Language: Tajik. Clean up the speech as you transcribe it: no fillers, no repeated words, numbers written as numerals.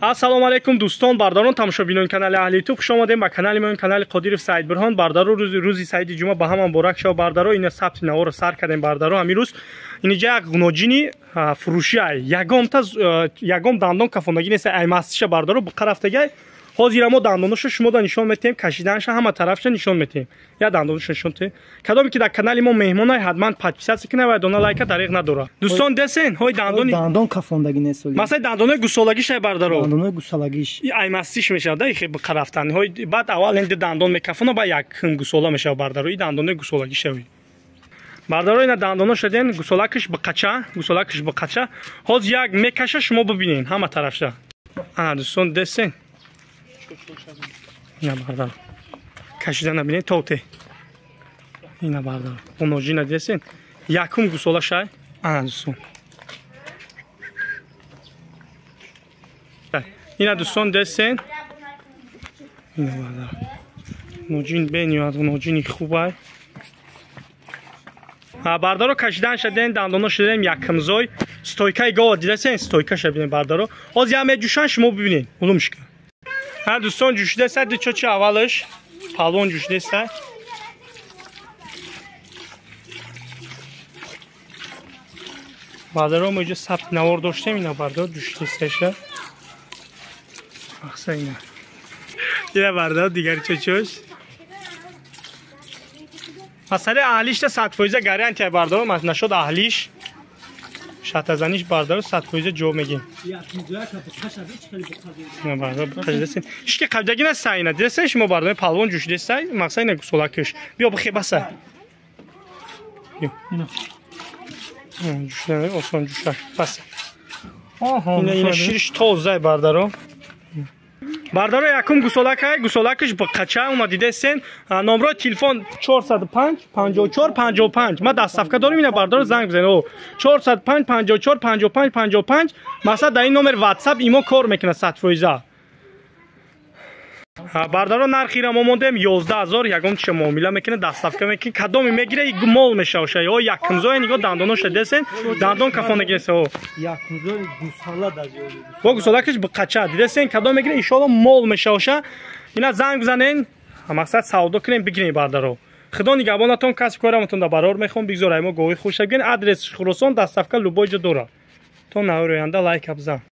Ассалому алейкум дӯстон, бардарон, тамошобинони канали Аҳли Ютуб, хуш омадем ба канали мон, канали Қодиров Саид Бурҳон. Бардаро рӯзи Саиди ҷумъа ба ҳама муборак шав. Бардаро ина сабти наворо сар кардем. Бардаро ҳамин рӯз инҷа як гуноҷини фурӯшӣ ай ягом дандон кафондагӣ нест ай мастиша бардаро қарафтагай. Ҳозира мо дандонашо шумода нишон метем, кашиданашо ҳама тарафша нишон метем. Я дандонашо нишон те. Кадоме ки дар канали мо меҳмон ай ҳатман подписатсия кунед ва дона лайка дариқ надора. Дӯстон десен, ҳой дандон кафондагӣ нест. Масай дандонои гусолагиш ай бардаро. Дандонои гусолагиш. Ай мастиш мешавад, дай хеб қарафтан. Ҳой баъд аввал энди дандон мекафона ба як гусола мешавад бардаро. И дандонои гусолагиш ай. Бардаро ина дандонашо ден гусолакиш ба қача. Ҳоз як мекаша шумо бибинен ҳама тарафша. Ана дӯстон десен. Ина бардаро кашида набинед тоте. Ина бардаро оноҷина десен якум гусола шай. Ана дӯстон ина дӯстон десен. Ина бардаро ноҷин бениёад ноҷини хубай. Бардаро кашидан шаден дандоно шадем якумзой стойкаи гова дидасен стойка шабинен бардаро. Ҳоз я меҷӯшан шумо бибинен улумшка. ها دوستان جوشیده است دیچه اولش پالون جوشیده است بردارم اینجا ثبت نوار داشتیم اینا بردار جوشیده استشه احسن اینا بردار دیگری چوش مثلا اهلیش تا 100% گارانتی بردار مثلا نشد اهلیش شاتازانیش باردار 100% جو میگیم. نه باردار بخشیدن. ایشکی قبضگی نه سعی ندیدن شما باردار پالون جوشیده سعی مقصدی نه گسولاکش. بیا بخی بسه. جوشیده آسان جوشک بسه. این شیرش تازه باردارو. باردارو یکم گسولاکش با قچه اومدیده سن نمره تلفن 405 54 55 ما دست صفحه داریم اینا باردارو زنگ بزنید 405 54 55 55 مثلا در این نمره واتساپ ایمو کار میکنه 100%. باردارو نرخی را ما موندیم 11000 یگم چه معامله میکنه دست صفحه میکنه کدومی میگیره گمال میشه یا یکمزای نگاه دندوناش دسن دندون کفانگی است یکمزای گوسالا دادیولی با گوسالاکش به قچه دیدسن کدوم میگیره ان شاء الله مال میشه اینا زنگ بزنین مقصد سودا کنین بگیرین باردارو خدا نگهبانتون کسب کارمتون در برار میخوام بگذاریم گوی خوش بگین آدرس خراسان دست صفحه لوبوی دورا تو نهار آینده لایک بزن